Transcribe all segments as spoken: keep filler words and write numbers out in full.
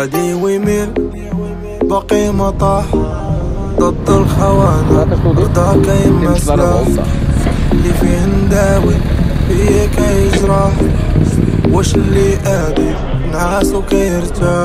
غادي ويميل باقي مطاح ضد الخوانا رضا كاين مسلاح اللي فيه نداوي فيه كيجرح واش اللي قادر نعاسو كيرتاح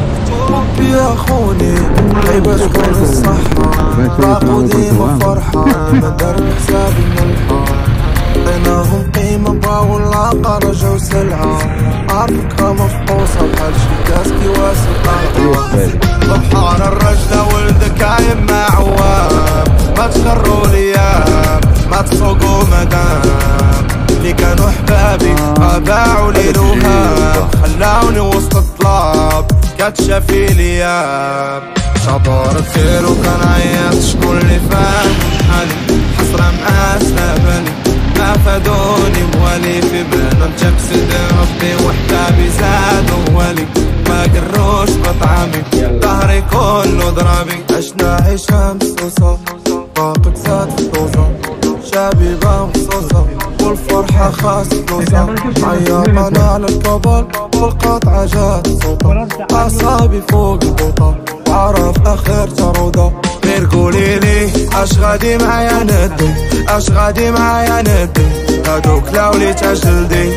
ربي يا خوني غيبة تكون الصحة راقو ديما فرحة ما دارت حساب نلقى عطيناهم قيمة بغاو العاقة رجعو سلعة عارفكها مفقوصة بحال شي كاس كيواسي الأرض بحار الرجلة ولدك عايم مع عوام ما تخرو ليام ما تسوقو مدام اللي كانوا حبابي ما باعوا لي الوهام خلاوني وسط الطلاب كتشافي ليام شطارة خير وكان عيط شكون اللي فاهم حالي حسرة معاش لا بالي ما فادوني موالي في بنا متقصد ربي وحبابي زادوا ولي ما قروش بطعامي ظهري كله ضرابي عشنا عيشة مصوصة باقي زاد فلوسة شبيبة مصوصة والفرحة خاص فلوسة عياقنا على الكبل والقطعة جات صوتة أعصابي فوق البوطة وعرف آخر جرودة غير قوليلي اش غادي معايا ندي اش غادي معايا ندي هادوك لاولي تاع جلدي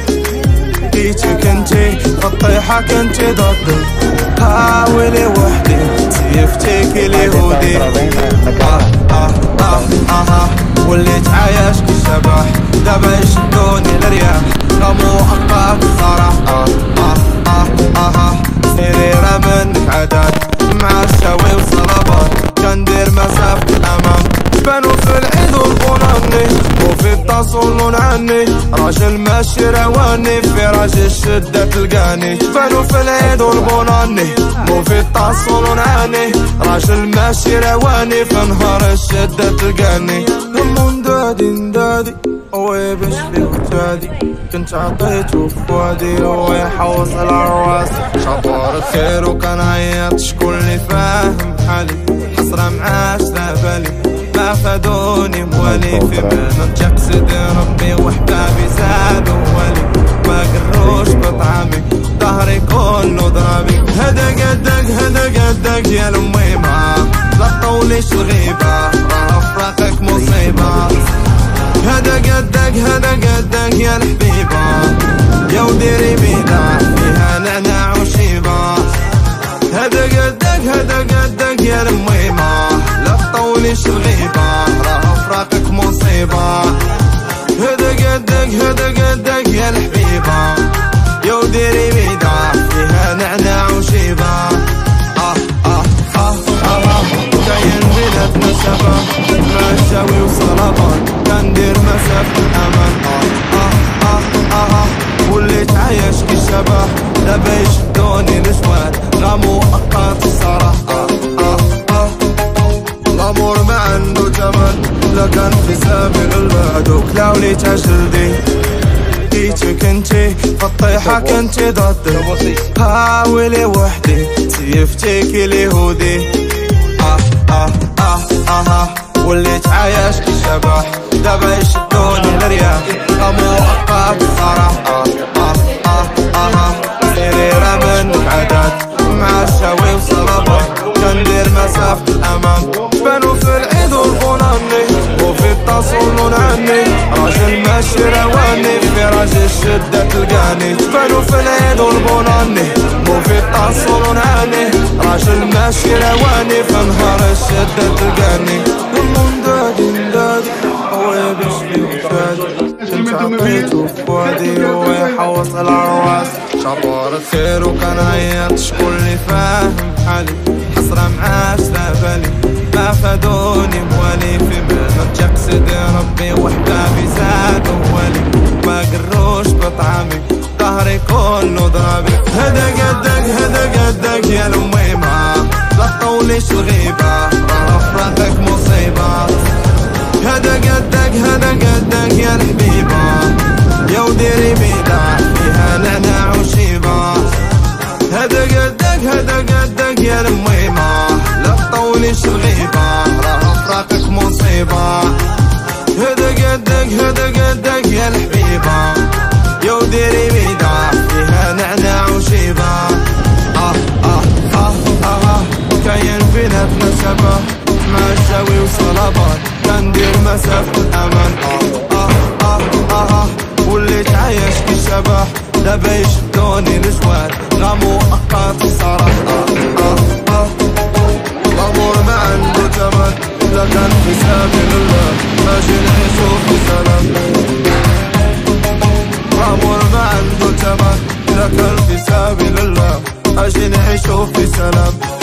ديتك انتي الطيحة كنتي ضدي حاولي وحدي سيفتيك اليهودي اه اه اه اه وليت عايش كالشبح دابا يشدوني الرياح قاموا اقاك الصراحة اه اه اه اه سريرة منك عدد مع الشاوي وصلابات كندير مسافة الأمام بانو في العيد والبوناني وفي التصل عني راجل ماشي رواني في راجل الشدة تلقاني بانو في العيد والبوناني وفي التصل عني راجل ماشي رواني في نهار الشدة تلقاني هم ندادي ندادي هو باش فيك تادي كنت عطيته فوادي هو يحوص العرواس شطارة خير وكان عيط شكون اللي فاهم حالي حسرة معاش لا بالي ما فادوني موالي في بنا تقصد ربي وحبابي زادوا ولي ما قروش بطعامي ظهري كله ضرابي هدا قدك هدا قدك يا الميمة لا تطوليش الغيبة راه فراقك مصيبة هدا قدك هدا قدك يا الحبيبة يا وديري بيدا فيها نعناع وشيبة هدا قدك هدا قدك يا الميمة لا تطوليش الغيبة راه فراقك مصيبة هدا قدك هدا قدك يا الحبيبة يا وديري بيدا فيها نعناع وشيبة اه اه اه اه كاين بيناتنا شباب ماشاوي وصلابات كندير مسافة الأمان اه اه اه اه وليت عايش كالشبح دابا يشدوني الجواد غامو أقاط الصراحة اه اه اه الأمور ما عندو تمن لا كان في سابق البادوك لاولي تاع جلدي ديتك انتي فالطيحة كنتي ضدي حاولي وحدي سيفتيك اليهودي اه اه اه اه, آه وليت عايش كالشبح دابا يشدوني الرياح قاموا أقاط الصراحة اه اه اه اه سريرة منك عدد مع الشاوي وصلابات كندير مسافة الأمام بانو في العيد والبوناني وفي التصل عني راجل ماشي رواني في راجل الشدة تلقاني بانو في العيد والبوناني وفي التصل عني راجل ماشي رواني في نهار الشدة تلقاني ندادي ندادي هو باش فيك تادي كنت عطيته فوادي هو يحوص العرواس شطارة خير وكان عيط شكون اللي فاهم حالي حسرة معاش لا بالي ما فادوني موالي في بنا تقصد ربي وحبابي زادوا ولي ما قروش بطعامي ظهري كله ضرابي هدا قدك هدا قدك يا الميمة لا تطوليش الغيبة راه فراقك مصيبة هدا قدك هدا قدك يا الحبيبة يا وديري بيدا فيها نعناع وشيبة هدا قدك هدا قدك يا الميمة لا تطوليش الغيبة راه فراقك مصيبة هدا قدك هدا قدك يا الحبيبة يا وديري بيدا فيها نعناع وشيبة اه اه شبه مع الشاوي وصلابات، كندير مسافة الأمان. آه آه آه آه آه وليت عايش كالشبح، دابا يشدوني الجواد غامو أقاطي صراحة. آه آه آه الأمور ما عنده تمن، إلا كان في سبيل الله ماشي نعيشو في سلام. الأمور ما عنده تمن، إلا كان في سبيل الله ماشي نعيشو في سلام.